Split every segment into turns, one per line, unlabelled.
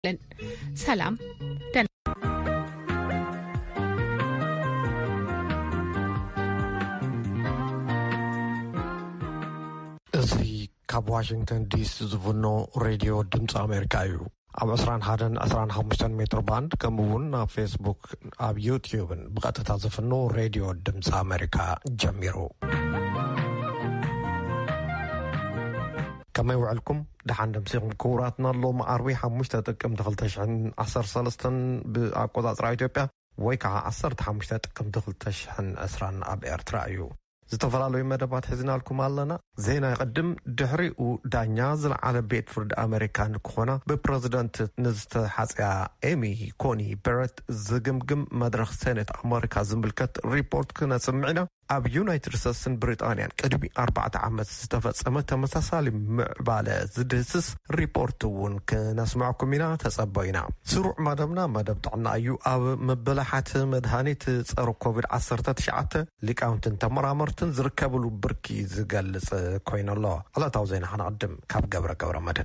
ሰላም
እዚ ካብ ዋሽንግተን ዲሲ ዝፍኖ ሬድዮ ድምፂ ኣሜሪካ እዩ። ኣብ 21-15 ሜትር ባንድ ከምኡውን ኣብ ፌስቡክ ኣብ ዩቲዩብን ብቐጥታ ዝፍኖ ሬድዮ ድምፂ ኣሜሪካ ጀሚሩ። ከመይ ውዕልኩም ደሓን ደምሲኹም ክቡራትና ኣሎ መዓርቢ 5 ጥቅምቲ 2013 ብኣቆጻጽራ ኢትዮጵያ ወይ ከዓ 15 ጥቅምቲ 2020 ኣብ ኤርትራ እዩ። ዝተፈላለዩ መደባት ሒዝናልኩም ኣለና። ዜና ይቅድም ድሕሪኡ ዳኛ ዝለዓለ ቤት ፍርዲ ኣሜሪካን ክኾና ብፕረዚደንት ንዝተሓፅያ ኤሚ ኮኒ በረት ዝግምግም መድረኽ ሴኔት ኣሜሪካ ዝምልከት ሪፖርት ክነስምዕና ኣብ ዩናይትድ ስቴትስን ብሪጣንያን ቅድሚ 4 ዓመት ዝተፈጸመ ተመሳሳሊ ምዕባለ ዝድህስስ ሪፖርት እውን ክነስምዐኩም ኢና ተጸበይና። ስሩዕ መደብና መደብ ጥዕና እዩ። ኣብ መበላሓት መድሃኒት ጸረ ኮቪድ-19 ሊቃውንትን ተመራመርትን ዝርከብሉ ብርኪ ዝገልጽ ኮይኑ ኣሎ። ዕለታዊ ዜና ክንቅድም ካብ ገብረ መድህን።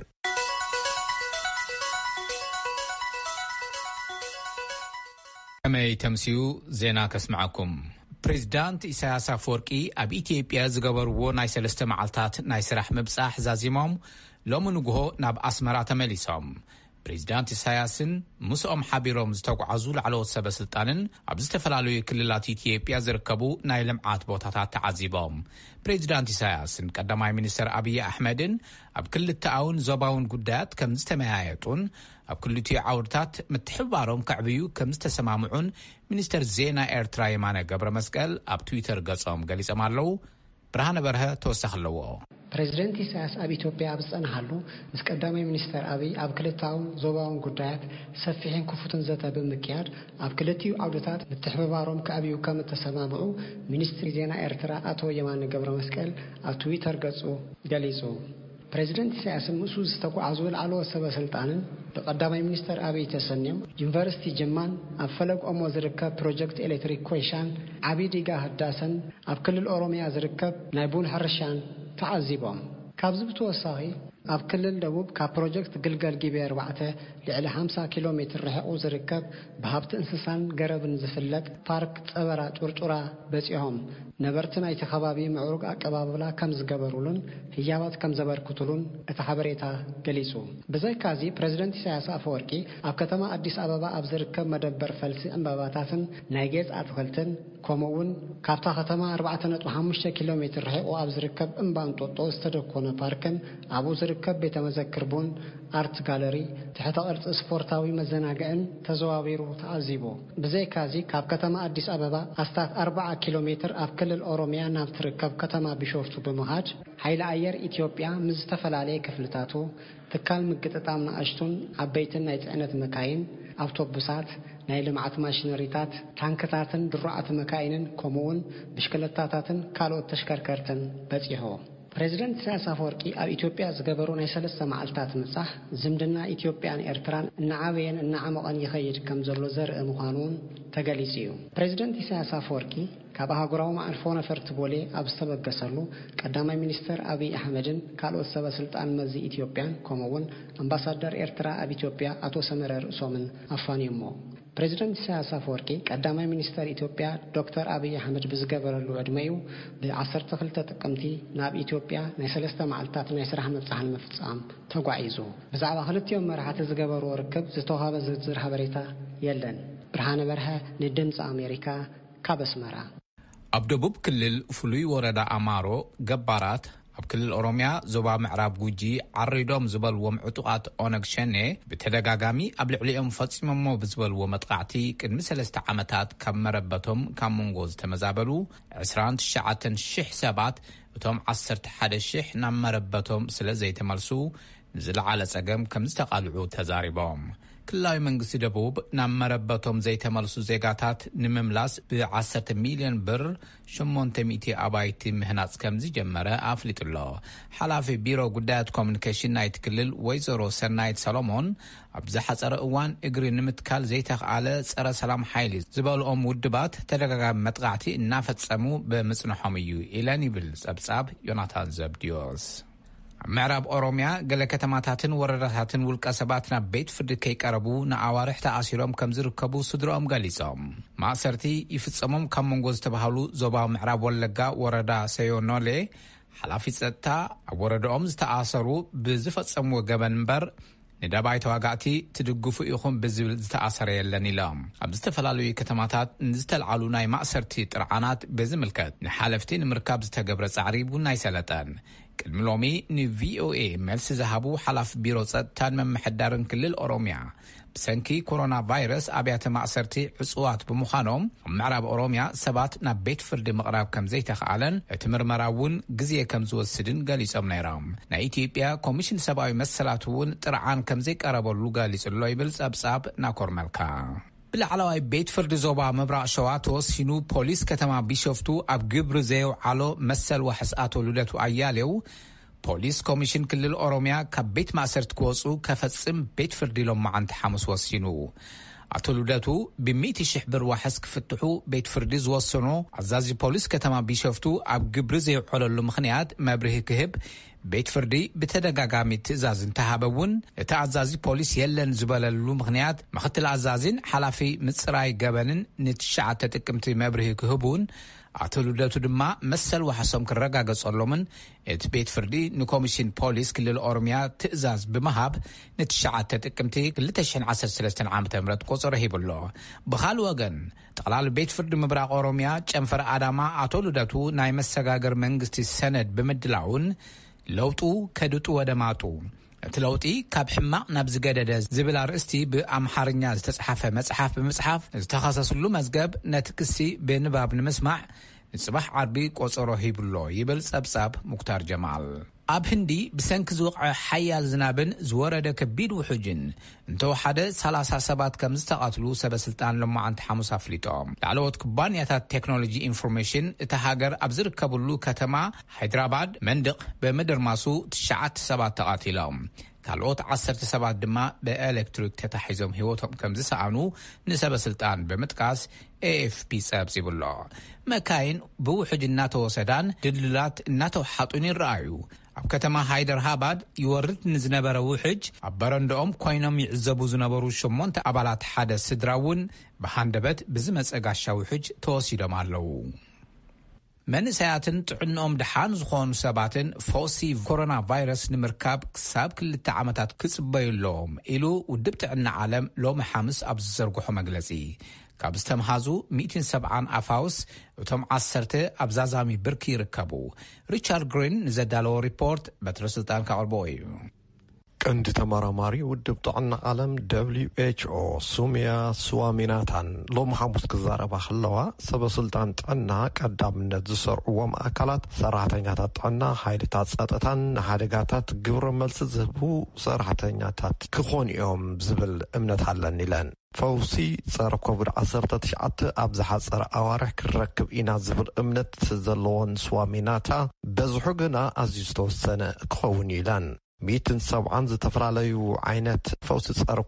ከመይ ተምሲኡ ዜና ከስምዓኩም። ፕሬዚዳንት ኢሳያስ አፈወርቂ ኣብ ኢትዮጵያ ዝገበርዎ ናይ 3 መዓልታት ናይ ስራሕ ምብጻሕ ዛዚሞም ሎሚ ንግሆ ናብ ኣስመራ ተመሊሶም። ፕሬዚዳንት ኢሳያስን ምስኦም ሓቢሮም ዝተጓዓዙ ላዕለዎት ሰበስልጣንን ኣብ ዝተፈላለዩ ክልላት ኢትዮጵያ ዝርከቡ ናይ ልምዓት ቦታታት ተዓዚቦም። ፕሬዚዳንት ኢሳያስን ቀዳማይ ሚኒስትር አብይ አሕመድን ኣብ ክልተኣውን ዞባውን ጉዳያት ከም ዝተመያየጡን ኣብ ክልቲኡ ዓውድታት ምትሕብባሮም ከዕብዩ ከም ዝተሰማምዑን ሚኒስትር ዜና ኤርትራ የማነ ገብረ መስቀል ኣብ ትዊተር ገጾም ገሊጾም ኣለው። ብርሃነ በርሀ ተወሳኺ ኣለዎ።
ፕሬዚደንት ኢሳያስ ኣብ ኢትዮጵያ ኣብ ዝጸንሓሉ ምስ ቀዳማይ ሚኒስትር አብይ ኣብ ክልታውን ዞባውን ጉዳያት ሰፊሕን ክፉትን ዘተ ብምክያድ ኣብ ክልቲኡ ዓውድታት ምትሕብባሮም ከዕብዩ ከም ዝተሰማምዑ ሚኒስትር ዜና ኤርትራ አቶ የማነ ገብረ መስቀል ኣብ ትዊተር ገጹ ገሊጹ። ፕሬዚደንት ኢሳያስ ምስኡ ዝተጓዓዙ ላዕለዎት ሰበስልጣንን ብቀዳማይ ሚኒስትር አብይ ተሰኒዮም ዩኒቨርሲቲ ጅማን ኣብ ፈለግ ኦሞ ዝርከብ ፕሮጀክት ኤሌክትሪክ ኮይሻን ዓብይ ዲጋ ህዳሰን ኣብ ክልል ኦሮሚያ ዝርከብ ናይ ቡን ሕርሻን ተዓዚቦም። ካብዚ ብተወሳኺ ኣብ ክልል ደቡብ ካብ ፕሮጀክት ግልገል ጊቤ 4 ልዕሊ 50 ኪሎ ሜትር ርሕቁ ዝርከብ ብሃብቲ እንስሳን ገረብን ዝፍለጥ ፓርክ ጸበራ ጩርጩራ በጺሖም ነበርቲ ናይቲ ከባቢ ምዕሩግ ኣቀባብላ ከም ዝገበሩሉን ህያባት ከም ዘበርክቱሉን እቲ ሓበሬታ ገሊጹ። ብዘይካዚ ፕሬዚደንት ኢሳያስ አፈወርቂ ኣብ ከተማ አዲስ አበባ ኣብ ዝርከብ መደበር ፈልሲ ዕምባባታትን ናይ ጌጽ ኣትክልትን ከምኡውን ካብታ ከተማ 4.5 ኪሎ ሜትር ርሕቁ ኣብ ዝርከብ እምባ እንጦጦ ዝተደኮነ ፓርክን ኣብኡ ዝርከብ ቤተ መዘክር ቡን አርት ጋለሪ ትሕተ ቅርጽ ስፖርታዊ መዘናግዕን ተዘዋዊሩ ተዓዚቡ። ብዘይካዚ ካብ ከተማ አዲስ አበባ ኣስታት 40 ኪሎ ሜትር ኣብ ክልል ኦሮሚያ ናብ ትርከብ ከተማ ቢሾፍቱ ብምኻድ ሓይሊ ኣየር ኢትዮጵያ ምስ ዝተፈላለየ ክፍልታቱ ትካል ምግጥጣም ንኣሽቱን ዓበይትን ናይ ጽዕነት መካይን ኣውቶቡሳት ናይ ልምዓት ማሽነሪታት ታንክታትን ድሩዓት መካይንን ከምኡውን ብሽክለታታትን ካልኦት ተሽከርከርትን በጺሖ። ፕሬዚደንት ኢሳያስ አፈወርቂ ኣብ ኢትዮጵያ ዝገበሩ ናይ 3 መዓልታት ምብጻሕ ዝምድና ኢትዮጵያን ኤርትራን እናዓበየን እናዓመቐን ይኸይድ ከም ዘሎ ዘርኢ ምዃኑን ተገሊጹ እዩ። ፕሬዚደንት ኢሳያስ አፈወርቂ ካብ ኣህጉራዊ ማዕርፎ ነፈርቲ ቦሌ ኣብ ዝተበገሰሉ ቀዳማይ ሚኒስትር አብይ አሕመድን ካልኦት ሰበስልጣን መዚ ኢትዮጵያን ከምኡውን ኣምባሳደር ኤርትራ ኣብ ኢትዮጵያ አቶ ሰመረ ርእሶምን ኣፋንዮሞ። ፕሬዚደንት ኢሳያስ አፈወርቂ ቀዳማይ ሚኒስትር ኢትዮጵያ ዶክተር አብይ አሕመድ ብዝገበረሉ ዕድመዩ ብ12 ጥቅምቲ ናብ ኢትዮጵያ ናይ 3 መዓልታት ናይ ስራሕ ምብጻሕን ምፍጻም ተጓዒዙ። ብዛዕባ ክልቲኦም መራሕቲ ዝገበርዎ ርክብ ዝተዋሃበ ዝርዝር ሓበሬታ የለን። ብርሃነ በርሀ ንድምፂ ኣሜሪካ ካብ ኣስመራ።
ኣብ ደቡብ ክልል ፍሉይ ወረዳ ኣማሮ ገባራት ኣብ ክልል ኦሮሚያ ዞባ ምዕራብ ጉጂ ዓሪዶም ዝበልዎም ዕጡቃት ኦነግ ሸኔ ብተደጋጋሚ ኣብ ልዕሊኦም ፈጺሞሞ ብዝበልዎ መጥቃዕቲ ቅድሚ 3 ዓመታት ካብ መረበቶም ካብ መንጎ ዝተመዛበሉ 29,000 ሰባት እቶም 11,000 ናብ መረበቶም ስለ ዘይተመልሱ ንዝለዓለ ጸገም ከም ዝተቃልዑ ተዛሪቦም። ክልላዊ መንግስቲ ደቡብ ናብ መረበቶም ዘይተመልሱ ዜጋታት ንምምላስ ብ10 ሚልዮን ብር 800 ኣባይቲ ምህናጽ ከም ዝጀመረ ኣፍሊጡሎ። ሓላፊ ቢሮ ጉዳያት ኮሙኒኬሽን ናይቲ ክልል ወይዘሮ ሰናይት ሰሎሞን ኣብ ዝሓጸረ እዋን እግሪ ንምትካል ዘይተኸኣለ ጸረ ሰላም ሓይሊ ዝበልኦም ውድባት ተደጋጋሚ መጥቃዕቲ እናፈጸሙ ብምጽንሖም እዩ ኢለን ይብል ጸብጻብ ዮናታን ዘብዲዮስ። ምዕራብ ኦሮሚያ ገለ ከተማታትን ወረዳታትን ውልቀ ሰባትና ቤት ፍርድ ከይቀረቡ ንኣዋርሕ ተኣሲሮም ከም ዝርከቡ ስድሮኦም ገሊጾም ማእሰርቲ ይፍጸሞም ካብ መንጎ ዝተባሃሉ ዞባዊ ምዕራብ ወለጋ ወረዳ ሰዮኖሌ ሓላፊ ጸጥታ ኣብ ወረዳኦም ዝተኣሰሩ ብዝፈጸምዎ ገበን እምበር ንደባይ ተዋጋእቲ ትድግፉ ኢኹም ብዝብል ዝተኣሰረ የለን ኢሎም ኣብ ዝተፈላለዩ ከተማታት ንዝተልዓሉ ናይ ማእሰርቲ ጥርዓናት ብዝምልከት ንሓለፍቲ ንምርካብ ዝተገብረ ጻዕሪ ቡና ይሰለጠን ቅድሚ ሎሚ ንቪኦኤ መልሲ ዝሃቡ ሓላፊ ቢሮ ጸጥታን መምሕዳርን ክልል ኦሮሚያ ብሰንኪ ኮሮና ቫይረስ ኣብያተ ማእሰርቲ ዕጽዋት ብምዃኖም ኣብ ምዕራብ ኦሮሚያ ሰባት ናብ ቤት ፍርዲ ምቕራብ ከም ዘይተኸኣለን እቲ ምርመራ እውን ግዜ ከም ዝወስድን ገሊጾም ነይሮም ናይ ኢትዮጵያ ኮሚሽን ሰብኣዊ መሰላት እውን ጥርዓን ከም ዘይቀረበሉ ገሊጹሎ ይብል ጸብጻብ ናኮርመልካ ብላዕለዋይ ቤት ፍርዲ ዞባ ምብራቕ ሸዋ ተወሲኑ ፖሊስ ከተማ ቢሾፍቱ ኣብ ግብሪ ዘየውዓሎ መሰል ዋሕስኣቶ ልደቱ ኣያሌው ፖሊስ ኮሚሽን ክልል ኦሮሚያ ካብ ቤት ማእሰርቲ ክወፁ ከፈጽም ቤት ፍርዲ ሎም መዓንቲ ሐሙስ ወሲኑ ኣቶ ልደቱ ብ100,000 ብር ዋሕስ ክፍትሑ ቤት ፍርዲ ዝወሰኖ ኣዛዚ ፖሊስ ከተማ ቢሾፍቱ ኣብ ግብሪ ዘየውዓለሉ ምኽንያት መብርሂ ክህብ ቤት ፍርዲ ብተደጋጋሚ ትእዛዝ እንተሃበውን እቲ ኣዛዚ ፖሊስ የለን ዝበለሉ ምኽንያት ምኽትል ኣዛዚን ሓላፊ ምጽራይ ገበንን ንትሽዓተ ጥቅምቲ መብርሂ ክህቡን ኣቶ ልደቱ ድማ መሰል ዋሕሶም ክረጋገጸሎምን እቲ ቤት ፍርዲ ንኮሚሽን ፖሊስ ክልል ኦሮሚያ ትእዛዝ ብምሃብ ንትሽዓተ ጥቅምቲ 2013 ዓ.ም ቆጽሮ ሂብሎ ብኻል ወገን ጠቕላሊ ቤት ፍርዲ ምብራቕ ኦሮሚያ ጨንፈር ኣዳማ ኣቶ ልደቱ ናይ መሰጋገር መንግስቲ ሰነድ ብምድላውን ለውጡ ከድጡ ወደማጡ እቲ ለውጢ ካብ ሕማቕ ናብ ዝገደደ ዝብል ኣርእስቲ ብኣምሓርኛ ዝተጻሕፈ መጽሓፍ ብምጽሓፍ ዝተኸሰስሉ መዝገብ ነቲ ክሲ ብንባብ ንምስማዕ ንጽባሕ ዓርቢ ቆጽሮ ሂብሎ ይብል ጸብጻብ ሙክታር ጀማል ኣብ ህንዲ ብሰንኪ ዝወቕዐ ሓያል ዝናብን ዝወረደ ከቢድ ውሕጅን እንተወሓደ 30 ሰባት ከም ዝተቐትሉ ሰበስልጣን ሎማዓንቲ ሐሙስ ኣፍሊጦም ላዕለዎት ኩባንያታት ቴክኖሎጂ ኢንፎርሜሽን እቲ ሃገር ኣብ ዝርከብሉ ከተማ ሃይድራባድ መንድቕ ብምድርማሱ 9 ሰባት ተቐቲሎም ካልኦት 10 ሰባት ድማ ብኤሌክትሪክ ተታሒዞም ህይወቶም ከም ዝሰኣኑ ንሰበስልጣን ብምጥቃስ AFP ጸብጺብሎ መካይን ብውሕጅ እናተወሰዳን ድልድላት እናተወሓጡን ይረኣዩ ኣብ ከተማ ሃይደርሃባድ ይወርድ ንዝነበረ ውሕጅ ኣብ በረንዶኦም ኮይኖም ይዕዘቡ ዝነበሩ 8 ኣባላት ሓደ ስድራውን ብሃንደበት ብዝመጸ ጋሻ ውሕጅ ተወሲዶም ኣለው መንእሰያትን ጥዕንኦም ድሓን ዝኾኑ ሰባትን ፎሲ ኮሮና ቫይረስ ንምርካብ ክሳብ 2 ዓመታት ክጽበዩሎም ኢሉ ውድብ ጥዕና ዓለም ሎሚ ሐሙስ ኣብ ዝዘርግሖ መግለጺ ካብ ዝተምሃዙ 170 ኣፋውስ እቶም 10 ኣብ ዛዛሚ ብርኪ ይርከቡ ሪቻርድ ግሪን ንዘዳለዎ ሪፖርት በትረ ስልጣን ካቕርቦ እዩ
ቀንዲ ተመራማሪ ውድብ ጥዕና ዓለም WHO ሱምያ ስዋሚናታን ሎሚ ሐሙስ ክዛረባ ከለዋ ሰበስልጣን ጥዕና ቀዳምነት ዝሰርዕዎም ኣካላት ሰራሕተኛታት ጥዕና ሓይልታት ጸጥታን ሓደጋታት ግብረ መልሲ ዝህቡ ሰራሕተኛታት ክኾኑ እዮም ዝብል እምነት ኣለኒ ኢለን ፈውሲ ጸረ ኮቪድ-19 ኣብ ዝሓፀረ ኣዋርሕ ክረክብ ኢና ዝብል እምነት ዘለዎን ስዋሚናታ በዝሑ ግና ኣዝዩ ዝተወሰነ ክኸውን ኢለን 170 ዝተፈላለዩ ዓይነት ፈውሲ ጸረ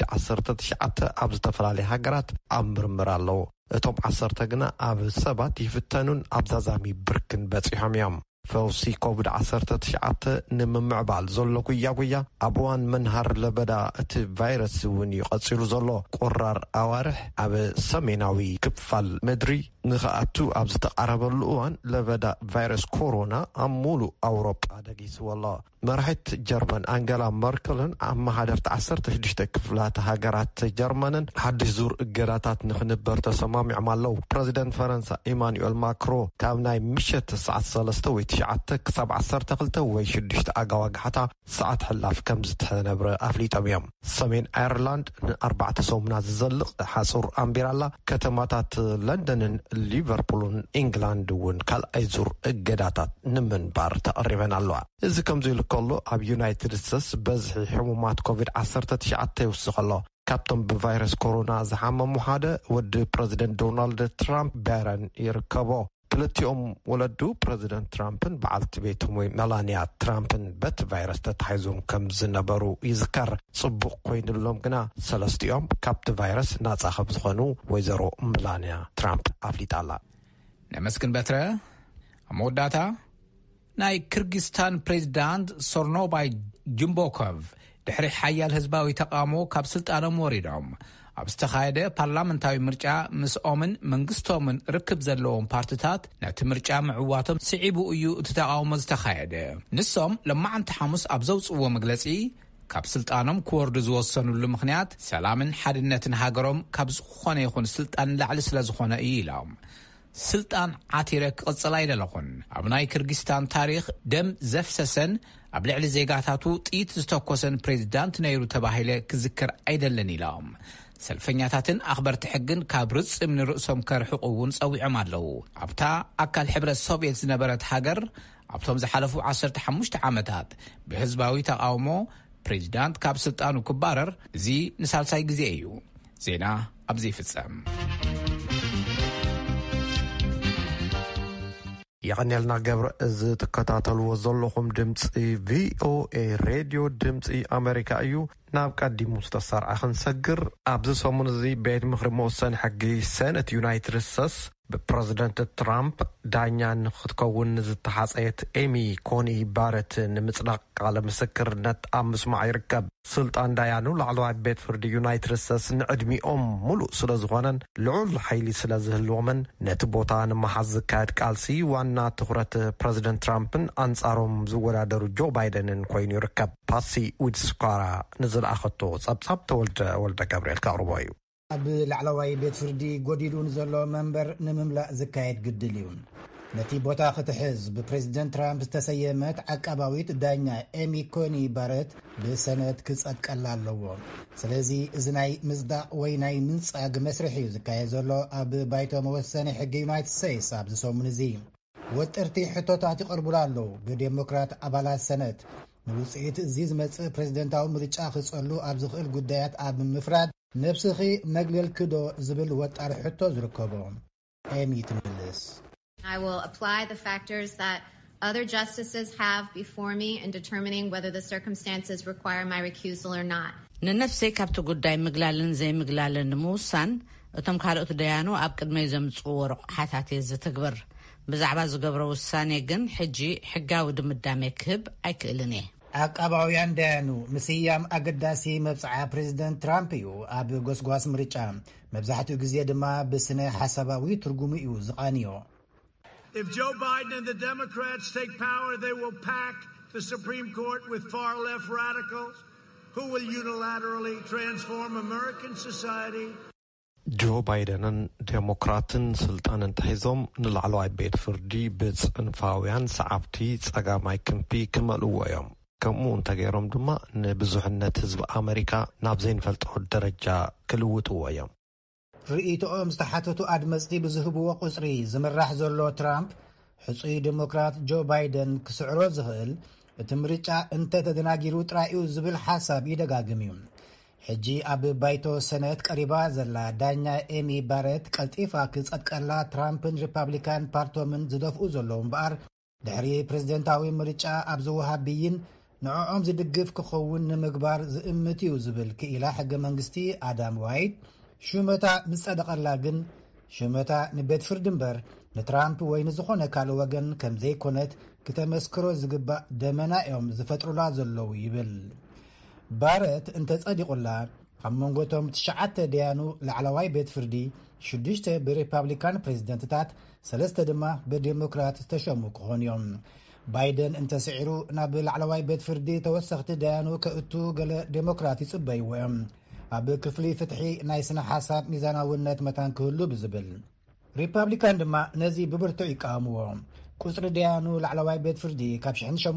ኮቪድ-19 ኣብ ዝተፈላለዩ ሃገራት ኣብ ምርምር ኣለዉ እቶም 10 ግና ኣብ ሰባት ይፍተኑን ኣብ ዛዛሚ ብርክን በፂሖም እዮም ፈውሲ ኮቪድ-19 ንምምዕባል ዘሎ ጉያ ኣብ እዋን መንሃር ለበዳ እቲ ቫይረስ እውን ይቐፂሉ ዘሎ ቁራር ኣዋርሕ ኣብ ሰሜናዊ ክፋል ምድሪ ንኽኣቱ ኣብ ዝተቃረበሉ እዋን ለበዳ ቫይረስ ኮሮና ኣብ ሙሉእ ኣውሮጳ ደጊስዎ ኣሎ መራሒት ጀርመን ኣንጌላ መርከልን ኣብ ማሕደርቲ 16 ክፍላት ሃገራት ጀርመንን ሓድሽ ዙር እገዳታት ንኽንበር ተሰማሚዖም ኣለው ፕረዚደንት ፈረንሳ ኢማኑኤል ማክሮ ካብ ናይ ምሸት ሰዓት 3 ወይ 9 ክሳብ 12 ወይ 6 ኣጋዋግሓታ ሰዓት ሕላፍ ከም ዝተነብረ ኣፍሊጦም እዮም ሰሜን ኣየርላንድ ን4 ሰሙናት ዝዘልቕ ሓጹር ኣንቢራላ ከተማታት ለንደንን ሊቨርፑልን ኢንግላንድ እውን ካልኣይ ዙር እገዳታት ንምንባር ተቐሪበን ኣለዋ እዚ ከምዚ ኢሉ ከሎ ኣብ ዩናይትድ ስቴትስ በዝሒ ሕሙማት ኮቪድ-19 ይውስኸሎ ካብቶም ብቫይረስ ኮሮና ዝሓመሙ ሓደ ወዲ ፕረዚደንት ዶናልድ ትራምፕ ባረን ይርከቦ ክልቲኦም ወለዱ ፕረዚደንት ትራምፕን በዓልቲ ቤቶም ወይ ሜላንያ ትራምፕን በቲ ቫይረስ ተታሒዞም ከም ዝነበሩ ይዝከር ጽቡቕ ኮይኑሎም ግና ሰለስቲኦም ካብቲ ቫይረስ ናጻ ከም ዝኾኑ ወይዘሮ ሜላንያ ትራምፕ ኣፍሊጣላ
ነመስግን በትረ ኣብ መወዳእታ ናይ ክርጊስታን ፕሬዚዳንት ሶርኖባይ ጅምቦኮቭ ድሕሪ ሓያል ህዝባዊ ተቃውሞ ካብ ስልጣኖም ወሪዶም ኣብ ዝተኻየደ ፓርላመንታዊ ምርጫ ምስኦምን መንግስቶምን ርክብ ዘለዎም ፓርቲታት ነቲ ምርጫ ምዕዋቶም ስዒቡ እዩ እቲ ተቃውሞ ዝተኻየደ ንሶም ለማዓንቲ ሐሙስ ኣብ ዘውፅዎ መግለጺ ካብ ስልጣኖም ክወርዱ ዝወሰኑሉ ምኽንያት ሰላምን ሓድነትን ሃገሮም ካብ ዝኾነ ይኹን ስልጣን ላዕሊ ስለ ዝኾነ እዩ ኢሎም ስልጣን ዓቲረ ክቕፅል ኣይደለኹን ኣብ ናይ ክርጊስታን ታሪኽ ደም ዘፍሰሰን ኣብ ልዕሊ ዜጋታቱ ጥይት ዝተኮሰን ፕሬዚዳንት ነይሩ ተባሂለ ክዝክር ኣይደለን ኢሎም ሰልፈኛታትን ኣኽበርቲ ሕግን ካብ ርፅም ንርእሶም ከርሕቑ እውን ፀዊዖም ኣለዉ ኣብታ ኣካል ሕብረት ሶቪየት ዝነበረት ሃገር ኣብቶም ዝሓለፉ 15 ዓመታት ብህዝባዊ ተቃውሞ ፕሬዚዳንት ካብ ስልጣኑ ክባረር እዚ ንሳልሳይ ግዜ እዩ ዜና ኣብዚ ይፍጸም
يغنيلنا قبر از تكتاتلو زلوكم دمصي VOA راديو دمصي امريكا ايو ناب قدي مستسار اخن سجر ابز سومون زي بيت مخر موسن حقي سنة يونايتد ستيتس ببريزيدنت ترامب دانيان خدكون زتحاصيت ايمي كوني بارت نمصدق على مسكرنت امس مع يركب سلطان دايانو لعلوات بيت فرد يونايتد ستيتس نعدمي ملو سلازغونن لعول حيلي سلازهلومن نتبوتان محزكات قالسي وانا تخرت بريزيدنت ترامبن انصارهم زورادرو جو بايدنن كوين يركب باسي ودسكارا نزل اخطو صبصب تولد جابريل كاروبايو
ኣብ ላዕለዋይ ቤት ፍርዲ ጎዲሉን ዘሎ መንበር ንምምላእ ዝካየድ ግድል እዩ ነቲ ቦታ ክትሕዝ ብፕሬዚደንት ትራምፕ ዝተሰየመት ዓቃባዊት ዳኛ ኤሚ ኮኒ ባረት ብሰነት ክጸድቀላ ኣለዎ ስለዚ እዚ ናይ ምዝዳቕ ወይ ናይ ምንጻግ መስርሕ እዩ ዝካየድ ዘሎ ኣብ ባይቶ መወሰኒ ሕጊ ዩናይትድ ስቴትስ ኣብ ዝሰሙን እዚ ወጥርቲ ሕቶታት ይቐርቡላ ኣለዉ ብዴሞክራት ኣባላት ሰነት ንውፅኢት እዚ ዝመጽእ ፕሬዚደንታዊ ምርጫ ክጸሉ ኣብ ዝኽእል ጉዳያት ኣብ ምፍራድ ነብስኺ መግለል ክዶ ዝብል ወጣር ሕቶ ዝርከቦም ኤሚ ትምልስ
I will apply the factors that other justices have before me in determining whether the circumstances require my recusal or not.
ንነፍሰይ ካብቲ ጉዳይ ምግላልን ዘይምግላልን ንምውሳን እቶም ካልኦት ደያኑ ኣብ ቅድመይ ዘምጽኡ ረቑሓታት ዝትግበር ብዛዕባ ዝገብሮ ውሳኔ ግን ሕጂ ሕጋዊ ድምዳሜ ክህብ ኣይክእልን እየ ዓቃባውያን ደያኑ ምስያም ኣገዳሲ መብጽዓ ፕሬዚደንት ትራምፕ እዩ ኣብ ጎስጓስ ምርጫ መብዛሕትኡ ግዜ ድማ ብስነ ሓሳባዊ ትርጉሙ እዩ ዝቓንዮ
If Joe Biden and the Democrats take power, they will pack the Supreme Court with far-left radicals who will unilaterally transform American society.
Joe Biden ዴሞክራትን ስልጣንን ተሂዞም ንላዕለዋይ ቤት ፍርዲ ብጽንፋውያን ሰዓብቲ ጸጋማይ ክንፊ ክመልእዎ እዮም ከምኡ እንተገይሮም ድማ ንብዙሕነት ህዝቢ ኣሜሪካ ናብ ዘይንፈልጦ ደረጃ ክልውጥዎ እዮም
ርኢቶኦም ዝተሓተቱ ኣድመጽቲ ብዝህብዎ ቁጽሪ ዝምራሕ ዘሎ ትራምፕ ሕጹይ ዴሞክራት ጆ ባይደን ክስዕሮ ዝኽእል እቲ ምርጫ እንተተደናጊሩ ጥራዩ ዝብል ሓሳብ ይደጋግም እዩ ሕጂ ኣብ ባይቶ ሰነት ቀሪባ ዘላ ዳኛ ኤሚ ባረት ቀልጢፋ ክጸድቀላ ትራምፕን ሪፐብሊካን ፓርቶምን ዝደፍኡ ዘለዉ እምበኣር ድሕሪ ፕሬዚደንታዊ ምርጫ ኣብ ዝወሃብ ብይን ንዕኦም ዝድግፍ ክኸውን ንምግባር ዝእምት እዩ ዝብል ክኢላ ሕገ መንግስቲ ኣዳም ዋይት ሹመታ ምጸደቐላ ግን ሹመታ ንቤት ፍርዲ እምበር ንትራምፕ ወይ ንዝኾነ ካልእ ወገን ከም ዘይኮነት ክተመስክሮ ዝግባእ ደመና እዮም ዝፈጥሩላ ዘለዉ ይብል ባረት እንተጸዲቑላ ኣብ መንጎቶም 9 ደያኑ ላዕለዋይ ቤት ፍርዲ 6 ብሪፐብሊካን ፕሬዚደንትታት 3 ድማ ብዴሞክራት ተሸሙ ክኾኑ እዮም ባይደን እንተስዒሩ ናብ ላዕለዋይ ቤት ፍርዲ ተወሰኽቲ ደያኑ ከእቱ ገለ ዴሞክራት ይጽበይዎ እዮም ኣብ ክፍሊ ፍትሒ ናይ ስነ ሓሳብ ሚዛናውነት መታን ክህሉ ብዝብል ሪፐብሊካን ድማ ነዚ ብብርቱዕ ይቃወምዎ ቁጽሪ ደያኑ ላዕለዋይ ቤት ፍርዲ ካብ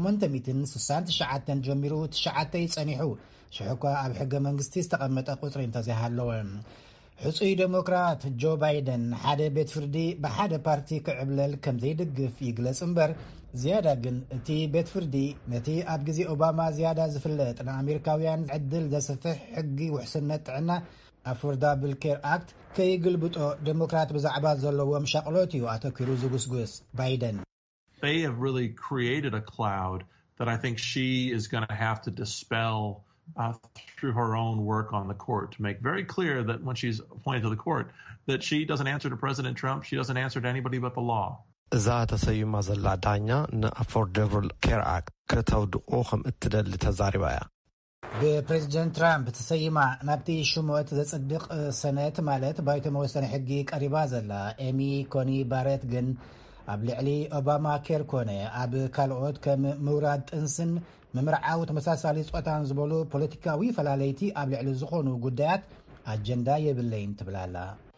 1869 ጀሚሩ 9 ይጸኒሑ ሽሕኳ ኣብ ሕገ መንግስቲ ዝተቐመጠ ቁጽሪ እንተዘይሃለወ ሕጹይ ዴሞክራት ጆ ባይደን ሓደ ቤት ፍርዲ ብሓደ ፓርቲ ክዕብለል ከም ዘይድግፍ ይግለጽ እምበር ዝያዳ ግን እቲ ቤት ፍርዲ ነቲ ኣብ ግዜ ኦባማ ዝያዳ ዝፍለጥ ንኣሜሪካውያን ዕድል ዘስፍሕ ሕጊ ውሕስነት ጥዕና ኣፎርዳብል ኬር ኣክት ከይግልብጦ ዴሞክራት ብዛዕባ ዘለዎም ሻቅሎት እዩ ኣተኪሩ ዝጉስጉስ ባይደን
They have really created a cloud that I think she is going to have to dispel through her own work on the court to make very clear that when she's appointed to the court that she doesn't answer to President Trump, she doesn't answer to anybody but the law.
እዛ ተሰይማ ዘላ ዳኛ ንአፎርደብል ኬር አክት ከተውድቆ ከም እትደሊ ተዛሪባ እያ።
ብፕሬዚደንት ትራምፕ ተሰይማ ናብቲ ሽሞት ዘጽድቕ ሰነት ማለት ባይቶ መወሰኒ ሕጊ ቀሪባ ዘላ ኤሚ ኮኒ ባሬት ግን ኣብ ልዕሊ ኦባማ ኬር ኮነ ኣብ ካልኦት ከም ምውራድ ጥንስን ምምርዓው ተመሳሳሊ ጾታን ዝበሉ ፖለቲካዊ ፈላለይቲ ኣብ ልዕሊ ዝኾኑ ጉዳያት ኣጀንዳ የብለይን ትብላላ።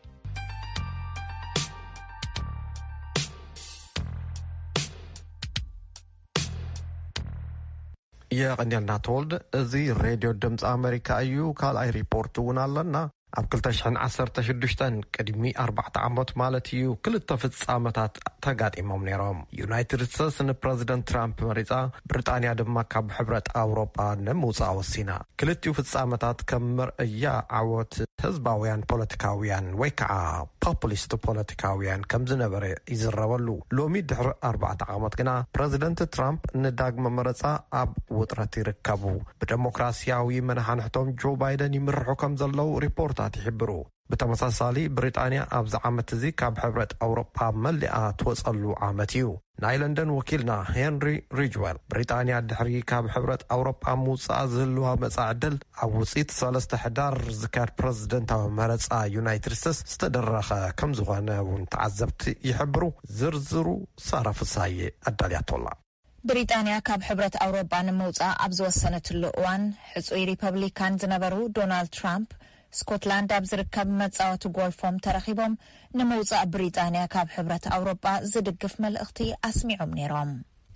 የቀንዲልና ተወልደ እዚ ሬድዮ ድምፂ ኣሜሪካ እዩ። ካልኣይ ሪፖርት እውን ኣለና። ኣብ 2016 ቅድሚ 4 ዓመት ማለት እዩ ክልተ ፍጻመታት ተጋጢሞም ነይሮም። ዩናይትድ ስቴትስ ንፕሬዚደንት ትራምፕ መሪፃ ብሪጣንያ ድማ ካብ ሕብረት ኣውሮጳ ንምውፃእ ወሲና። ክልቲኡ ፍጻመታት ከም መርአያ ዓወት ህዝባውያን ፖለቲካውያን ወይ ከዓ ፖፑሊስት ፖለቲካውያን ከም ዝነበረ ይዝረበሉ። ሎሚ ድሕሪ 4 ዓመት ግና ፕሬዚደንት ትራምፕ ንዳግመ መረፃ ኣብ ውጥረት ይርከቡ። ብዴሞክራሲያዊ መናሓንሕቶም ጆ ባይደን ይምርሑ ከም ዘለው ሪፖርታት ይሕብሩ። ብተመሳሳሊ ብሪጣንያ ኣብዚ ዓመት እዚ ካብ ሕብረት ኣውሮጳ መሊኣ ትወፀሉ ዓመት እዩ። ናይ ለንደን ወኪልና ሄንሪ ሪጅዌል ብሪጣንያ ድሕሪ ካብ ሕብረት ኣውሮጳ ምውፃእ ዝህልዋ መጻዕድል ኣብ ውፅኢት 3 ሕዳር ዝካየድ ፕሬዚደንታዊ መረፃ ዩናይትድ ስቴትስ ዝተደረኸ ከም ዝኾነ እውን ተዓዘብቲ ይሕብሩ። ዝርዝሩ ሳራ ፍሳዬ ኣዳልያቶላ።
ብሪጣንያ ካብ ሕብረት ኣውሮጳ ንምውፃእ ኣብ ዝወሰነትሉ እዋን ሕጹይ ሪፐብሊካን ዝነበሩ ዶናልድ ትራምፕ ስኮትላንድ ኣብ ዝርከብ መጻወቲ ጎልፎም ተረኺቦም ንምውፃእ ብሪጣንያ ካብ ሕብረት ኣውሮጳ ዝድግፍ መልእኽቲ ኣስሚዖም ነይሮም።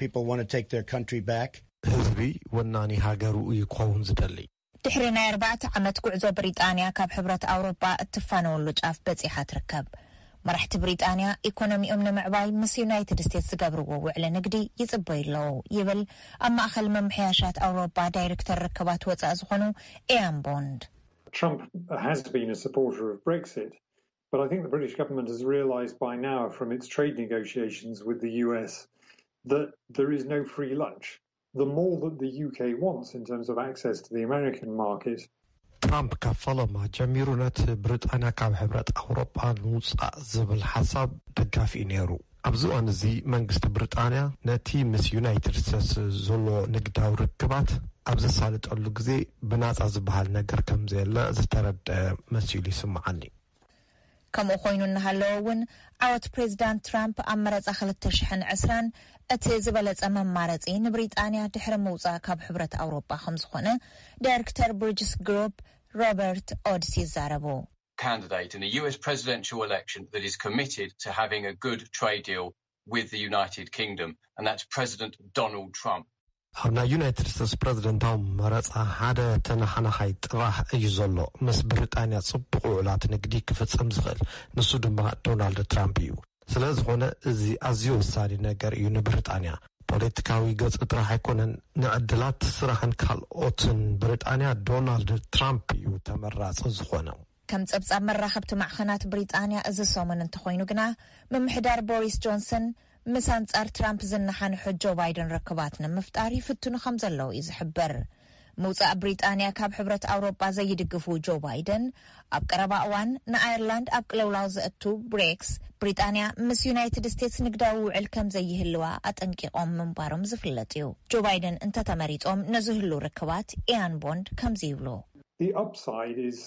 ህዝቢ ወናኒ ሃገሩ እዩ ክኸውን ዝደሊ።
ድሕሪ ናይ 4 ዓመት ጉዕዞ ብሪጣንያ ካብ ሕብረት ኣውሮጳ እትፋነወሉ ጫፍ በፂሓ ትርከብ። መራሕቲ ብሪጣንያ ኢኮኖሚኦም ንምዕባይ ምስ ዩናይትድ ስቴትስ ዝገብርዎ ውዕለ ንግዲ ይጽበዩ ኣለዉ ይብል ኣብ ማእኸል መምሕያሻት ኣውሮጳ ዳይሬክተር ርክባት ወፃእ ዝኾኑ ኢያን ቦንድ።
Trump has been a supporter of Brexit, but I think the British government has realised by now from its trade negotiations with the US that there is no free lunch. The more that the UK wants in terms of access to the American market.
ትራምፕ ካብ ፈለማ ጀሚሩ ነቲ ብሪጣንያ ካብ ሕብረት ኣውሮጳ ንምውፃእ ዝብል ሓሳብ ደጋፊ ነይሩ። ኣብዚ እዋን እዚ መንግስቲ ብሪጣንያ ነቲ ምስ ዩናይትድ ስቴትስ ዘሎ ንግዳዊ ርክባት ኣብ ዘሳልጠሉ ግዜ ብናፃ ዝበሃል ነገር ከም ዘየለ ዝተረድአ መሲሉ ይስምዓኒ።
ከምኡ ኮይኑ እናሃለዎ እውን ዓወት ፕሬዚዳንት ትራምፕ ኣብ መረፃ 2020 እቲ ዝበለፀ መማረፂ ንብሪጣንያ ድሕሪ ምውፃእ ካብ ሕብረት ኣውሮጳ ከም ዝኾነ ዳይሬክተር ብሪጅስ ግሩፕ ሮበርት ኦድስ ይዛረቡ።
Candidate in a US presidential election that is committed to having a good trade deal with the United Kingdom, and that's President Donald Trump.
ኣብ ናይ ዩናይትድ ስቴትስ ፕሬዚደንታዊ መረፃ ሓደ ተነሓናሓይ ጥራሕ እዩ ዘሎ ምስ ብሪጣንያ ጽቡቕ ውዕላት ንግዲ ክፍጽም ዝኽእል ንሱ ድማ ዶናልድ ትራምፕ እዩ። ስለ ዝኾነ እዚ ኣዝዩ ወሳኒ ነገር እዩ ንብሪጣንያ። ፖለቲካዊ ገጽ ጥራሕ ኣይኮነን፣ ንዕድላት ስራሕን ካልኦትን ብሪጣንያ ዶናልድ ትራምፕ እዩ ተመራፂ ዝኾነ።
ከም ጸብጻብ መራኸብቲ ማዕኸናት ብሪጣንያ እዚ ሰሙን እንተኾይኑ ግና ምምሕዳር ቦሪስ ጆንሰን ምስ አንጻር ትራምፕ ዝነሓንሑ ጆ ባይደን ርክባት ንምፍጣር ይፍትኑ ከም ዘለዉ እዩ ዝሕበር። ምውፃእ ብሪጣንያ ካብ ሕብረት ኣውሮጳ ዘይድግፉ ጆ ባይደን ኣብ ቀረባ እዋን ንኣየርላንድ ኣብ ቅልውላው ዘእቱ ብሬክስ ብሪጣንያ ምስ ዩናይትድ ስቴትስ ንግዳዊ ውዕል ከም ዘይህልዋ ኣጠንቂቖም ምንባሮም ዝፍለጥ እዩ። ጆ ባይደን እንተተመሪፆም ነዝህሉ ርክባት ኢያን ቦንድ ከምዚ ይብሉ።
The upside is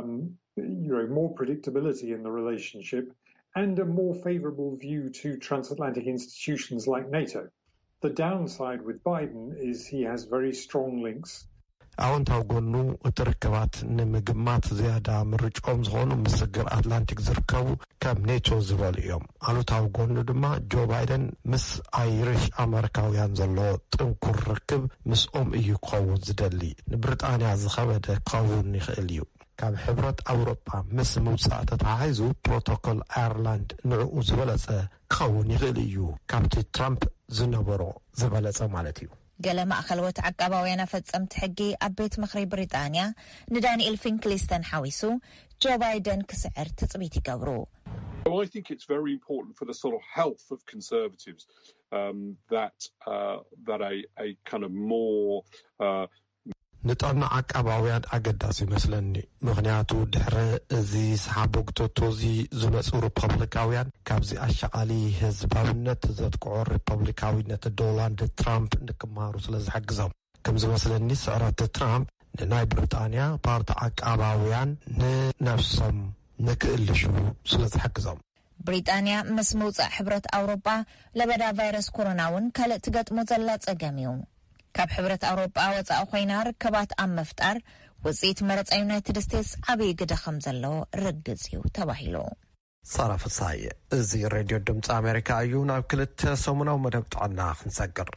more predictability in the relationship and a more favourable view to transatlantic institutions like NATO. The downside with Biden is he has very strong links.
ኣዎንታዊ ጎኑ እቲ ርክባት ንምግማት ዝያዳ ምርጭኦም ዝኾኑ ምስ ስግር ኣትላንቲክ ዝርከቡ ከም ኔቶ ዝበሉ እዮም። ኣሉታዊ ጎኑ ድማ ጆ ባይደን ምስ ኣይሪሽ ኣሜሪካውያን ዘሎ ጥንኩር ርክብ ምስኦም እዩ ክኸውን ዝደሊ። ንብሪጣንያ ዝኸበደ ክኸውን ይኽእል እዩ። ካብ ሕብረት ኣውሮጳ ምስ ምውፃእ ተተሓሒዙ ፕሮቶኮል ኣየርላንድ ንዕኡ ዝበለፀ ክኸውን ይኽእል እዩ። ካብቲ ትራምፕ ዝነበሮ ዝበለፀ ማለት እዩ።
ገለ ማእኸልዎት ዓቃባውያን ፈጸምቲ ሕጊ ኣብ ቤት ምኽሪ ብሪጣንያ ንዳንኤል ፊንክሊስተን ሓዊሱ ጆ ባይደን ክስዕር ትጽቢት ይገብሩ።
I think it's very important for the sort of health of Conservatives that a kind of more
ንጥዕና ዓቃባውያን ኣገዳሲ ይመስለኒ ምክንያቱ ድሕሪ እዚ ሰሓቦግቶቶ እዚ ዝመፁ ሪፐብሊካውያን ካብዚ ኣሸቓሊ ህዝባውነት ዘጥቅዖ ሪፐብሊካዊነት ዶናልድ ትራምፕ ንክመሃሩ ስለ ዝሕግዞም ከም ዝመስለኒ ስዕረት ትራምፕ ንናይ ብሪጣንያ ፓርቲ ዓቃባውያን ንነፍሶም ንክእልሹ ስለ ዝሕግዞም
ብሪጣንያ ምስ ምውፃእ ሕብረት ኣውሮጳ ለበዳ ቫይረስ ኮሮና እውን ካልእ ትገጥሞ ዘላ ፀገም እዩ ካብ ሕብረት ኣውሮጳ ወፃኢ ኮይና ርክባት ኣብ መፍጣር ውፅኢት መረፃ ዩናይትድ ስቴትስ ዓብዪ ግደ ከም ዘለዎ ርግፅ እዩ ተባሂሉ
ሳራ ፍሳይ እዚ ሬድዮ ድምፂ ኣሜሪካ እዩ ናብ ክልተ ሰሙናዊ መደብ ጥዕና ክንሰግር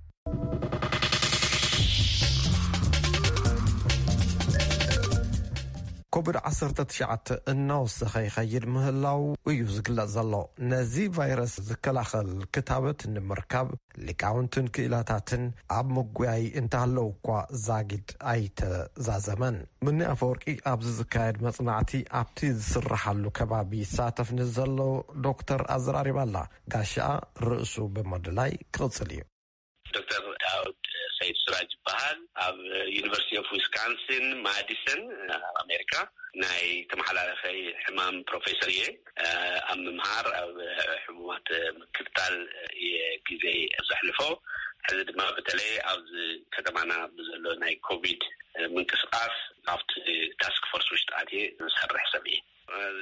ኮቪድ-19 እናወሰኸ ይኸይድ ምህላው እዩ ዝግለጽ ዘሎ ነዚ ቫይረስ ዝከላኸል ክታበት ንምርካብ ሊቃውንትን ክእላታትን ኣብ ምጉያይ እንተሃለው እኳ ዛጊድ ኣይተዛዘመን ምኒ ኣፈወርቂ ኣብዚ ዝካየድ መጽናዕቲ ኣብቲ ዝስራሓሉ ከባቢ ይሳተፍ ንዘሎ ዶክተር ኣዘራሪባላ ጋሻ ርእሱ ብምድላይ ክቕጽል እዩ
ዶክተር ዳውድ ሰይድ ስራጅ በሃል ኣብ ዩኒቨርሲቲ ኦፍ ዊስካንሲን ማዲሰን ኣሜሪካ ናይ ተመሓላለፈይ ሕማም ፕሮፌሰር እየ ኣብ ምምሃር ኣብ ሕሙማት ምክትታል የግዜ ዘሕልፎ ሕዚ ድማ በተለይ ኣብዚ ከተማና ብዘሎ ናይ ኮቪድ ምንቅስቃስ ኣብቲ ታስክ ፎርስ ውሽጢ ኣትየ ዝሰርሕ ሰብ እየ እዚ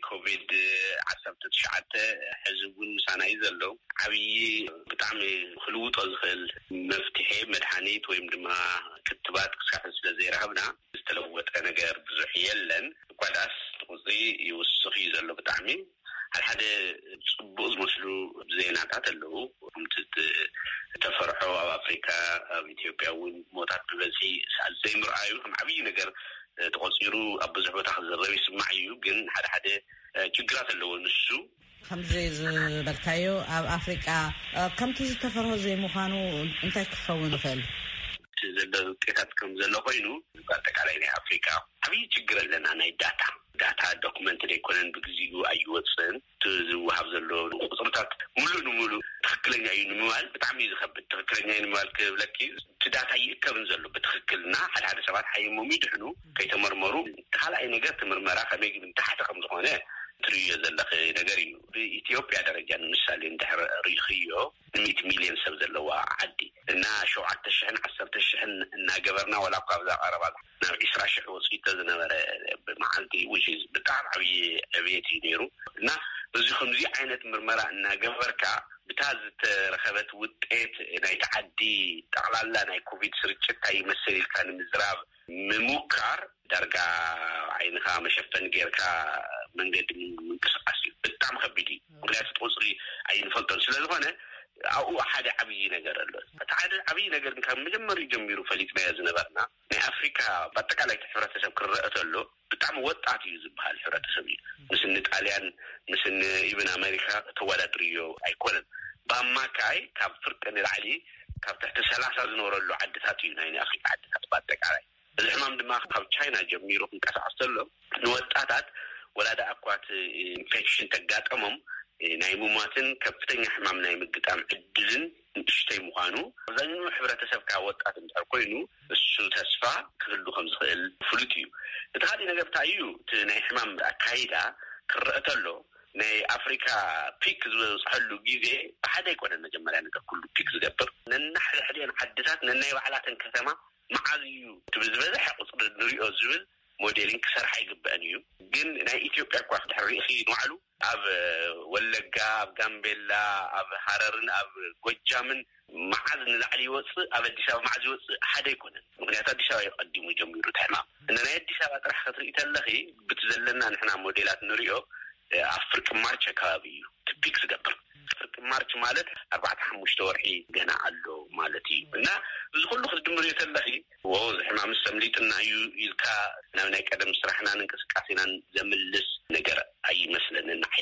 ኮቪድ-19 ሕዚ እውን ምሳና እዩ ዘሎ ዓብዪ ብጣዕሚ ክልውጦ ዝኽእል መፍትሄ መድሓኒት ወይም ድማ ክትባት ክሳብ ስለ ዘይረኸብና ዝተለወጠ ነገር ብዙሕ የለን ጓዳስ ቁፅሪ ይውስኽ እዩ ዘሎ ብጣዕሚ ሓደ ፅቡቅ ዝመስሉ ዜናታት ኣለዉ ከምቲ ተፈርሖ ኣብ ኣፍሪካ ኣብ ኢትዮጵያ እውን ሞታት ብበዝሒ ዘይምርኣዩ ከም ዓብዪ ነገር ተቆፂሩ ኣብ ብዙሕ ቦታ ክዝረብ ይስማዕ እዩ ግን ሓደ ችግራት ኣለዎ ንሱ
ከምዚ ዝበልካዮ ኣብ ኣፍሪቃ ከምቲ ዝተፈርሖ ዘይምዃኑ እንታይ ክኸውን ይኽእል
ዘሎ ውጤታት ከም ዘሎ ኮይኑ በአጠቃላይ ናይ ኣፍሪካ ዓብዪ ችግር ኣለና ናይ ዳታ ዶኩመንት ዘይኮነን ብግዚኡ ኣይወፅን ዝውሃብ ዘሎ ቁፅርታት ሙሉእ ንሙሉእ ትክክለኛ እዩ ንምባል ብጣዕሚ ዝከብድ ትክክለኛ እዩ ንምባል ክብለኪ እቲ ዳታ ይእከብን ዘሎ ብትክክልና ሓደ ሰባት ሓይሞም ይድሕኑ ከይተመርመሩ ካልኣይ ነገር ትምርመራ ከመይ ግን ታሕቲ ከም ዝኾነ ትርእዮ ዘለኽ ነገር እዩ ብኢትዮጵያ ደረጃ ንምሳሌ እንድሕር ሪኢኽዮ 100 ሚልዮን ሰብ ዘለዋ ዓዲ እና 7,000 10,000 እናገበርና ወላ እኳ ኣብዛ ቀረባ ናብ 20,000 ወፂቶ ዝነበረ ብመዓልቲ ውሽ ብጣዕሚ ዓብዪ ዕብየት እዩ ነይሩ እና እዚ ከምዚ ዓይነት ምርመራ እናገበርካ ብታ ዝተረኸበት ውጤት ናይ ተዓዲ ጠቕላላ ናይ ኮቪድ ስርጭት ይመስል ኢልካ ንምዝራብ ምሙካር ዳርጋ ዓይንኻ መሸፈን ጌርካ መንገዲ ምንቅስቃስ እዩ ብጣዕሚ ከቢድ እዩ ምክንያቱ ቁፅሪ ኣይንፈልጦን ስለዝኾነ ኣብኡ ሓደ ዓብዪ ነገር ኣሎ እቲ ሓደ ዓብዪ ነገር ካብ መጀመሪኡ ጀሚሩ ፈሊጥናዮ ዝነበርና ናይ ኣፍሪካ በአጠቃላይ ሕብረተሰብ ክረአ ተሎ ብጣዕሚ ወጣት እዩ ዝበሃል ሕብረተሰብ እዩ ምስኒ ጣልያን ምስኒ ኢብን ኣሜሪካ ተወዳድርዮ ኣይኮነን ብኣማካይ ካብ ፍርቂ ንላዕሊ ካብ ትሕቲ 30 ዝነበረሉ ዓድታት እዩ ናይ ኣፍሪካ ዓድታት በአጠቃላይ እዚ ሕማም ድማ ካብ ቻይና ጀሚሩ ክንቀሳቀስ ተሎ ንወጣታት ወላዳ ኣኳት ኢንፌክሽን ተጋጠሞም ናይ ሙማትን ከፍተኛ ሕማም ናይ ምግጣም ዕድልን ንእሽተይ ምዃኑ አብዛኛው ሕብረተሰብ ካብ ወጣት እንድሕር ኮይኑ እሱ ተስፋ ክህሉ ከም ዝኽእል ፍሉጥ እዩ እቲ ካልእ ነገር እንታይ እዩ እቲ ናይ ሕማም ኣካይዳ ክረአ ተሎ ናይ ኣፍሪካ ፒክ ዝበፅሐሉ ግዜ ብሓደ ኣይኮነን መጀመርያ ነገር ኩሉ ፒክ ዝገብር ነናሕድሕድን ዓድታት ነናይ ባዕላተን ከተማ መዓዝ እዩ ብዝበዝሐ ቁፅሪ ንሪኦ ዝብል ሞዴሊንግ ክሰርሓ ይግበአን እዩ ግን ናይ ኢትዮጵያ እኳ ድሕሪ ሪኢኺ ንባዕሉ ኣብ ወለጋ ኣብ ጋምቤላ ኣብ ሃረርን ኣብ ጎጃምን መዓዝ ንላዕሊ ይወፅእ ኣብ ኣዲስ ኣበባ መዓዝ ይወፅእ ሓደ ኣይኮነን ምክንያቱ ኣዲስ ኣበባ ይቀዲሙ ጀሚሩ ሕማም እና ናይ ኣዲስ ኣበባ ጥራሕ ክትርኢ ተለኺ ብቲ ዘለና ንሕና ሞዴላት ንሪኦ ኣብ ፍርቂ ማርች ኣከባቢ እዩ ፒክ ዝገብር ፍርቂ ማርች ማለት 4-5 ወርሒ ገና ኣሎ ማለት እዩ እና እዚ ኩሉ ክትድምር ተለኺ እዚ ሕማም ሰምሊጥና እዩ ኢልካ ናብ ናይ ቀደም ስራሕናን እንቅስቃሴናን ዘምልስ ነገር ኣይመስለንን ንዓይ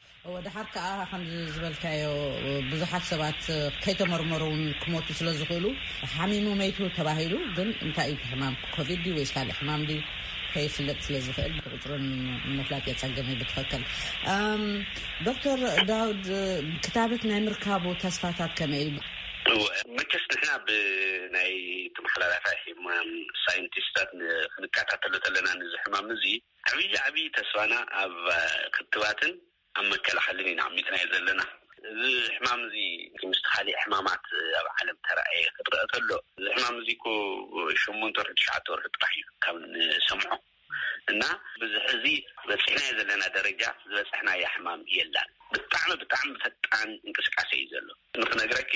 ወድሓር ከዓ ከምዚ ዝበልካዮ ብዙሓት ሰባት ከይተመርመሩን ክሞቱ ስለ ዝኽእሉ ሓሚሙ መይቱ ተባሂሉ ግን እንታይ እዩ ሕማም ኮቪድ ዲ ወይስ ካልእ ሕማም ዲ ከይፍለጥ ስለ ዝኽእል ቁፅርን ምፍላጥ የፀገመ ብትኽክል ዶክተር ዳውድ ክታበት ናይ ምርካቡ ተስፋታት ከመይ እዩ
መቸስ ንሕና ብናይ ተመሓላላፋይ ሕማም ሳይንቲስታት ክንከታተሎ ዘለና ነዚ ሕማም እዚ ዓብዪ ተስፋና ኣብ ክትባትን ኣብ መከላኸልን ኢና ዓሚትና ዘለና እዚ ሕማም እዚ ምስ ካሊእ ሕማማት ኣብ ዓለም ተራእየ ክትረአ ከሎ እዚ ሕማም እዚ ኮ 8 ወርሒ 9 ወርሒ ጥራሕ እዩ ካብ ንሰምዖ እና ብዝሕ እዚ በፅሕና ዘለና ደረጃ ዝበፅሕናዮ ሕማም የላን ብጣዕሚ ፈጣን እንቅስቃሴ እዩ ዘሎ ንክነግረኪ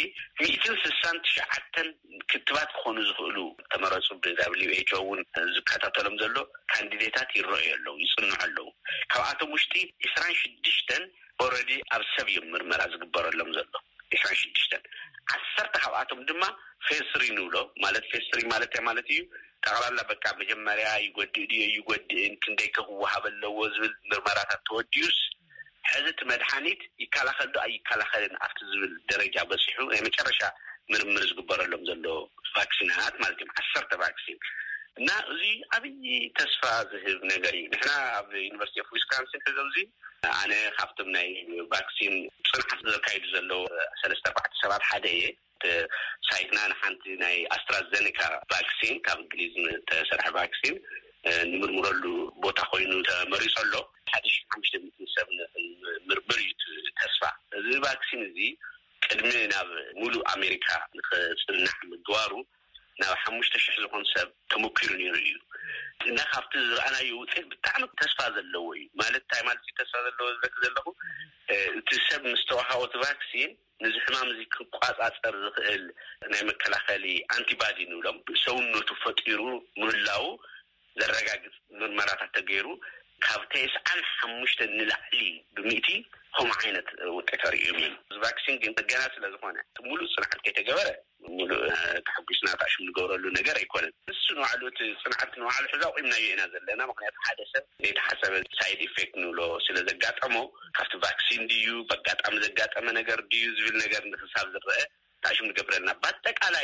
169 ክትባት ክኾኑ ዝኽእሉ ተመረፁ ብWHO እውን ዝከታተሎም ዘሎ ካንዲዴታት ይረአዩ ኣለዉ ይፅንዑ ኣለዉ ካብኣቶም ውሽጢ 26 ኦልሬዲ ኣብ ሰብ እዮም ምርመራ ዝግበረሎም ዘሎ 26 10 ካብኣቶም ድማ ፌዝ 3 ንብሎ ማለት ፌዝ 3 ማለት እዩ ጠቅላላ በቃ መጀመሪያ ይጎድእን ክንደይ ክወሃብ ኣለዎ ዝብል ምርመራታት ተወዲዩስ ሕዝት መድሓኒት ይከላኸል ዶ ኣይከላኸልን ኣብቲ ዝብል ደረጃ በፂሑ ናይ መጨረሻ ምርምር ዝግበረሎም ዘሎ ቫክሲናት ማለት እዩ 10 ቫክሲን እና እዚ ዓብዪ ተስፋ ዝህብ ነገር እዩ ንሕና ኣብ ዩኒቨርሲቲ ኦፍ ዊስካንሲን ሕዘውዚ ኣነ ካብቶም ናይ ቫክሲን ፅንዓት ዘካይዱ ዘለዎ 3-4 ሰባት ሓደ እየ ሳይትና ንሓንቲ ናይ ኣስትራዘኔካ ቫክሲን ካብ እንግሊዝ ተሰርሐ ቫክሲን ንምርምረሉ ቦታ ኮይኑ ተመሪፆ ኣሎ 1500 ሰብ ምርምር እዩ ተስፋ እዚ ቫክሲን እዚ ቅድሚ ናብ ሙሉእ ኣሜሪካ ንክፅናሕ ምግባሩ ናብ 5,000 ዝኾኑ ሰብ ተሞኪሩ ነይሩ እዩ እና ካብቲ ዝረኣናዮ ውፅኢት ብጣዕሚ ተስፋ ዘለዎ እዩ ማለት እንታይ ማለት ተስፋ ዘለዎ ዝለክ ዘለኹ እቲ ሰብ ምስተዋሃቦ ቫክሲን ነዚ ሕማም እዚ ክቋፃፀር ዝኽእል ናይ መከላኸሊ አንቲባዲ ንብሎም ሰውነቱ ፈጢሩ ምህላው ዘረጋግፅ ምርመራታት ተገይሩ ካብ 95 ንላዕሊ ብሚእቲ ከምኡ ዓይነት ውጤት ርኢዮም እዩ እዚ ቫክሲን ግን ገና ስለ ዝኾነ ሙሉእ ፅንዓት ከይተገበረ ሙሉእ ተሓጒስና ተኣሽም ንገብረሉ ነገር ኣይኮነን ንሱ ንባዕሉ እቲ ፅንዓት ንባዕሉ ሕዛው ቂምናዮ ኢና ዘለና ምክንያቱ ሓደ ሰብ ዘይተሓሰበ ሳይድ ኢፌክት ንብሎ ስለ ዘጋጠሞ ካብቲ ቫክሲን ድዩ በጋጣሚ ዘጋጠመ ነገር ድዩ ዝብል ነገር ንክሳብ ዝረአ ታሽም ንገብረና በአጠቃላይ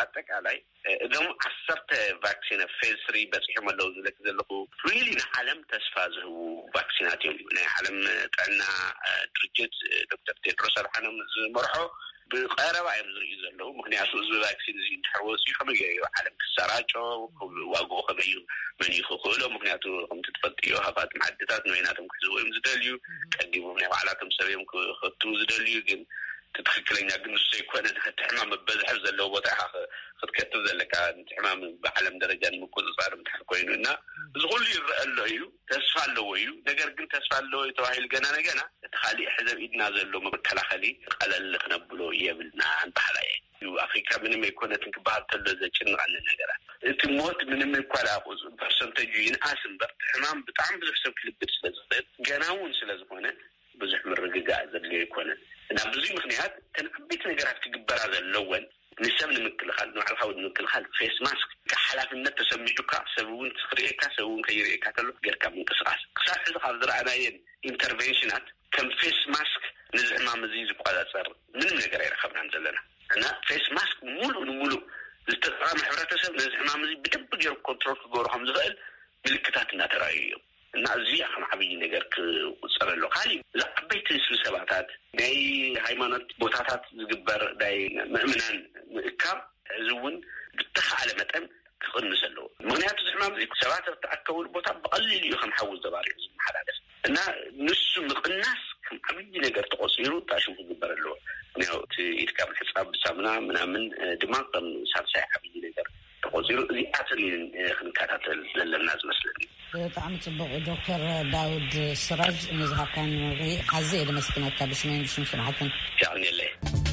እዞም 10 ቫክሲን ፌዝ 3 በፂሖም ኣለዉ ዝብለክ ዘለኹ ሪሊ ንዓለም ተስፋ ዝህቡ ቫክሲናት እዮም ናይ ዓለም ጥዕና ድርጅት ዶክተር ቴድሮስ ኣድሓኖም ዝመርሖ ብቀረባ እዮም ዝርእዩ ዘለዉ ምክንያቱ እዚ ቫክሲን እዚ እንድሕር ወፂኡ ከመይ ገይሩ ዓለም ክሰራጮ ዋግኡ ከመይ መን ይኽእሎ ምክንያቱ ከምቲ ትፈልጥዮ ሃፋት መዓድታት ንበይናቶም ክሕዝቡ እዮም ዝደልዩ ቀዲሞም ናይ ባዕላቶም ሰብ እዮም ክኸቱ ዝደልዩ ግን ትክክለኛ ግን ንሱ ዘይኮነ ሕማም መበዝሒ ዘለዎ ቦታ ክትከትብ ዘለካ ሕማም ብዓለም ደረጃ ንምቁፅፃር ምትሓር ኮይኑ እና እዚ ኩሉ ይረአ ኣሎ እዩ ተስፋ ኣለዎ እዩ ነገር ግን ተስፋ ኣለዎ ተባሂሉ ገና እቲ ካሊእ ሕዘብ ኢድና ዘሎ መከላኸሊ ቀለል ክነብሎ የብልና እንባሓላየ ኣፍሪካ ምንም ኣይኮነትን ክበሃል ተሎ ዘጭንቃኒ ነገራት እቲ ሞት ምንም ይኳላ ኣቁፅ ፐርሰንቴጅ ይንኣስ እምበር ሕማም ብጣዕሚ ብዙሕ ሰብ ክልብድ ስለ ዝኽእል ገና እውን ስለ ዝኾነ ብዙሕ ምርግጋእ ዘድልዮ ኣይኮነን እና ብዙይ ምክንያት ተንዓበይቲ ነገራት ክግበራ ዘለወን ንሰብ ንምክልኻል ንባዕልካ ንምክልኻል ፌስ ማስክ ሓላፍነት ተሰሚዑካ ሰብ እውን ክሪኤካ ሰብ እውን ከይሪኤካ ተሎ ጌርካ ምንቅስቃስ ክሳብ ሕዚ ካብ ዝረኣናየን ኢንተርቬንሽናት ከም ፌስ ማስክ ነዚ ሕማም እዚ ዝቋፃፀር ምንም ነገር ኣይረኸብናን ዘለና እና ፌስ ማስክ ሙሉእ ዝተጠቐመ ሕብረተሰብ ነዚ ሕማም እዚ ብደንብ ገይሩ ኮንትሮል ክገብሮ ከም ዝኽእል ምልክታት እናተረኣዩ እዮም እና እዚኣ ከም ዓብዪ ነገር ክቁፀር ኣሎ ካሊእ ዓበይቲ ስብሰባታት ናይ ሃይማኖት ቦታታት ዝግበር ናይ ምእምናን ምእካብ እዚ እውን ብተኻእለ መጠን ክቕንስ ኣለዎ ምክንያቱ እዚ ሕማም እዚ ሰባት ተኣከብሉ ቦታ ብቐሊሉ እዩ ከም ሓዊ ዘባሪዑ ዝመሓላለፍ እና ንሱ ምቕናስ ከም ዓብዪ ነገር ተቆፂሩ ታሽም ክግበር ኣለዎ ምክንያቱ እቲ ኢድካ ምሕፃብ ብሳሙና ምናምን ድማ ከም ሳልሳይ ዓብዪ ነገር ተቆፂሩ እዚኣትን ክንከታተል ዘለና ዝመስለኒ
ብጣዕሚ ፅቡቅ ዶክተር ዳውድ ስራጅ ንዝሃብካን መብርሂ ሓዘ እየ ደመስክነካ ብሽመን ብሽም ስምዓትን
ሻቅኒለይ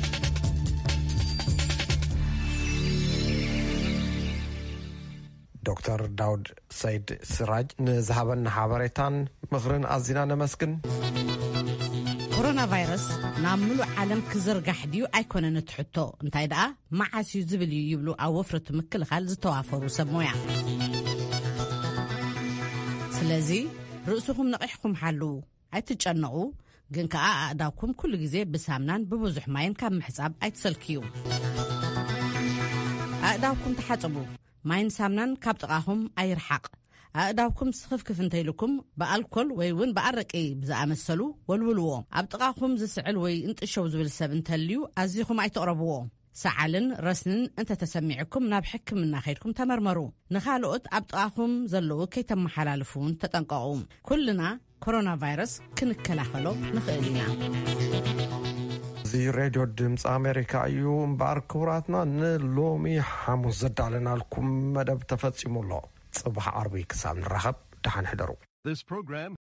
ዶክተር ዳውድ ሰይድ ስራጅ ንዝሃበና ሓበሬታን ምኽርን ኣዝና ነመስግን ኮሮና ቫይረስ ናብ ሙሉእ ዓለም ክዝርጋሕ ድዩ ኣይኮነን እትሕቶ እንታይ ደኣ መዓስዩ ዝብል እዩ ይብሉ ኣብ ወፍረት ምክልኻል ዝተዋፈሩ ሰብ ሞያ ስለዚ ርእስኹም ነቂሕኩም ሓልው ኣይትጨነቑ ግን ከዓ ኣእዳውኩም ኩሉ ግዜ ብሳምናን ብብዙሕ ማይን ካብ ምሕፃብ ኣይትሰልክዩ ኣእዳውኩም ተሓፅቡ ማይን ሳምናን ካብ ጥቓኹም ኣይርሓቕ ኣእዳውኩም ስኽፍክፍ እንተይልኩም ብኣልኮል ወይ እውን ብኣረቂ ብዝኣመሰሉ ወልውልዎ ኣብ ጥቓኹም ዝስዕል ወይ እንጥሸው ዝብል ሰብ እንተልዩ ኣዝኹም ኣይተቕረብዎ
ሰዓልን ረስንን እንተተሰሚዕኩም ናብ ሕክምና ኸይድኩም ተመርመሩ። ንኻልኦት ኣብ ጥቓኹም ዘለዉ ከይተመሓላልፉን ተጠንቀቑ። ኩልና ኮሮና ቫይረስ ክንከላኸሎ ንኽእል ኢና።
እዚ ሬድዮ ድምፂ ኣሜሪካ እዩ። እምበር ክቡራትና ንሎሚ ሓሙስ ዘዳለናልኩም መደብ ተፈጺሙሎ። ጽባሕ ዓርቢ ክሳብ ንራኸብ ደሓን ሕደሩ።